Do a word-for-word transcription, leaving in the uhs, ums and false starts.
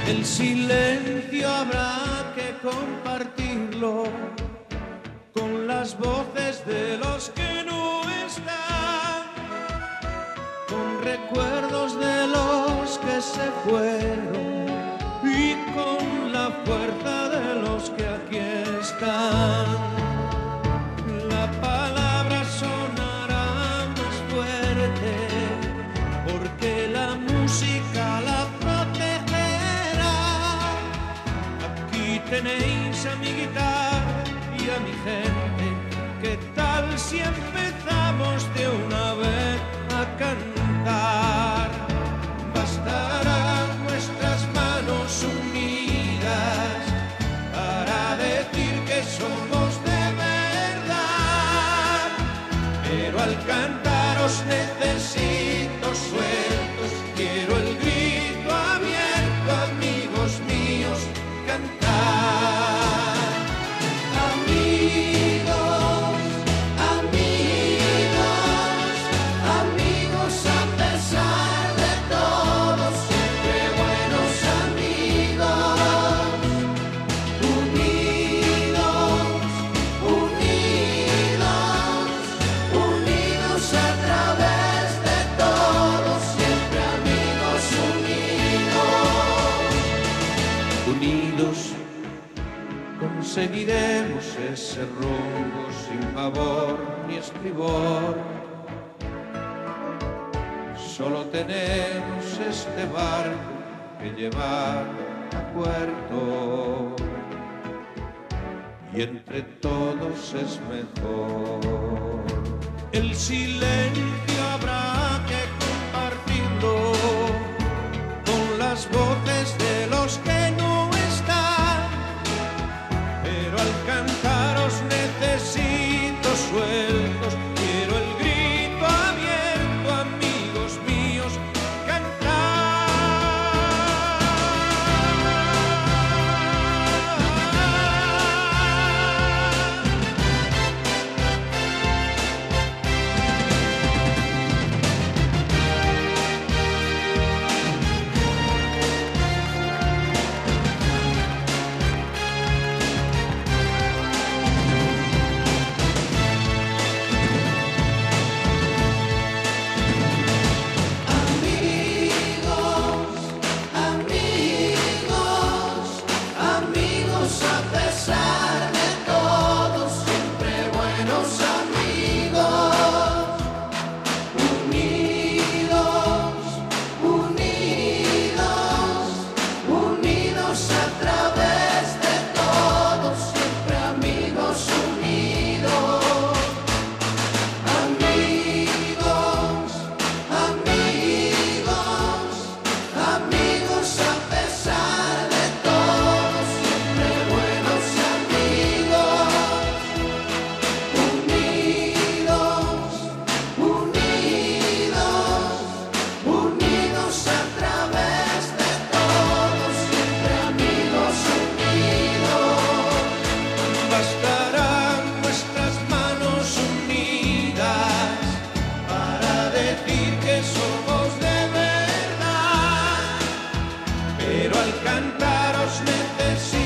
El silencio habrá que compartirlo con las voces de los que no están, con recuerdos de los que se fueron y con la fuerza de los que aquí están. La palabra sonará más fuerte porque la música la protegerá. Aquí tenéis a mi guitarra y a mi gente. ¿Qué tal si empezamos de una vez a cantar? Bastarán nuestras manos unidas para decir que somos de verdad. Pero al cantar os necesito sueltos, quiero el grito abierto, amigos míos, cantar. Amigos, amigos, amigos a pesar de todo, siempre buenos amigos. Unidos, unidos, unidos a través de todo, siempre amigos unidos. Unidos conseguiremos ese rumbo sin pavor ni estribor. Solo tenemos este barco que llevar a puerto, y entre todos es mejor. El silencio habrá que compartirlo con las voces de los que no están. Pero al cantar os necesito sueltos, quiero el grito abierto, amigos míos, pero al cantar os necesito.